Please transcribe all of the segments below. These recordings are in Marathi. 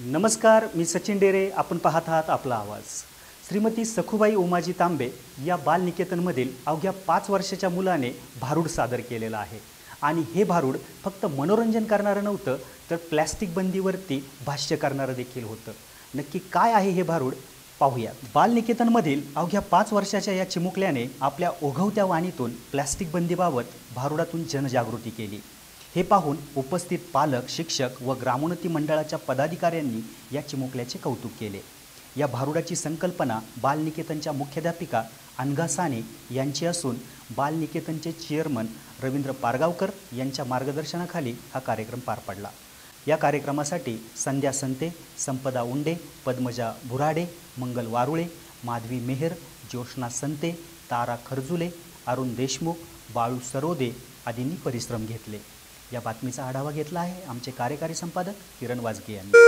नमस्कार, मी सचिन डेरे. आपण पाहत आहात आपला आवाज. श्रीमती सखुबाई उमाजी तांबे या बालनिकेतनमधील अवघ्या 5 वर्षाच्या मुलाने भारूड सादर केलेला आहे. आणि हे भारूड फक्त मनोरंजन करणारं नव्हतं, तर प्लॅस्टिक बंदीवरती भाष्य करणारं देखील होतं. नक्की काय आहे हे भारूड पाहूया. बालनिकेतनमधील अवघ्या 5 वर्षाच्या या चिमुकल्याने आपल्या ओघवत्या वाणीतून प्लॅस्टिक बंदीबाबत भारूडातून जनजागृती केली. हे पाहून उपस्थित पालक, शिक्षक व ग्रामोन्नती मंडळाच्या पदाधिकाऱ्यांनी या चिमुकल्याचे कौतुक केले. या भारूडाची संकल्पना बालनिकेतनच्या मुख्याध्यापिका अनघा साने यांची असून बालनिकेतनचे चेअरमन रवींद्र पारगावकर यांच्या मार्गदर्शनाखाली हा कार्यक्रम पार पडला. या कार्यक्रमासाठी संध्या संते, संपदा उंडे, पद्मजा भुराडे, मंगल वारुळे, माधवी मेहर, ज्योत्स्ना संते, तारा खरजुले, अरुण देशमुख, बाळू सरोदे आदींनी परिश्रम घेतले. या बातमीचा आढावा घेतला आहे आमचे कार्यकारी संपादक किरण वाजगे यांनी.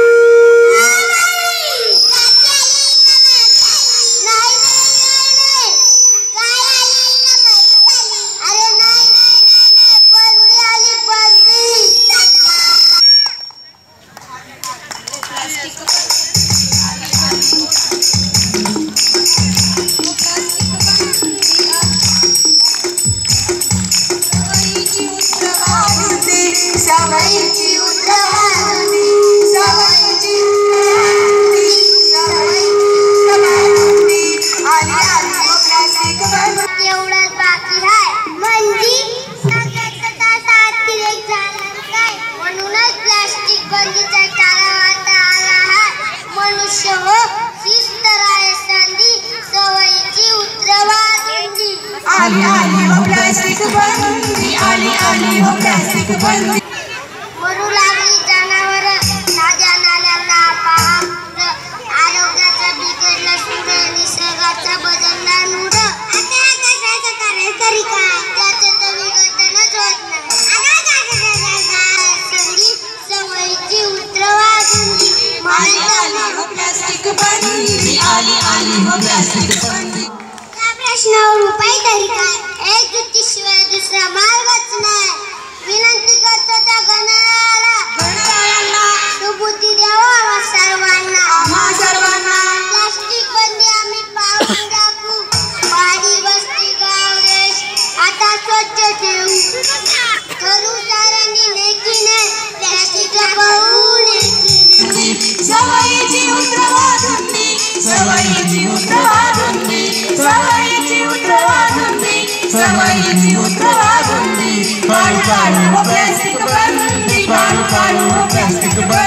मरू लागली जनावर ताज्या नाल्याला पाहत, आरोग्याचं बिघडलं सूड, निसर्गाचा बदलला मूड. आता कशाचं करायचं तरी काय, त्याचं तर विघटनच होत नाही. सवयीची उतरवा गुंडी, त्या प्रश्नावर उपाय तरी काय, एकजुटीशिवाय दुसरा मार्गच नाही. विनंती करतो त्या गणाला, सुबुद्धी द्यावा सर्वांना. प्लास्टिक बंदी आम्ही पाहून दाखवू, वाडी वस्ती गाव देश आता स्वच्छ ठेवू. ठरू साऱ्यांनी नेकीने प्लास्टिक पाहू नेकीने. सवयीची उतरवा धुंदी, सवयीची उतरवा धुंदी, सवयीची उतरवा धुंदी, सवयीची उतरवा धुंदी. काढू काढू प्लास्टिक बंदी, काढू काढू प्लास्टिक बंदी.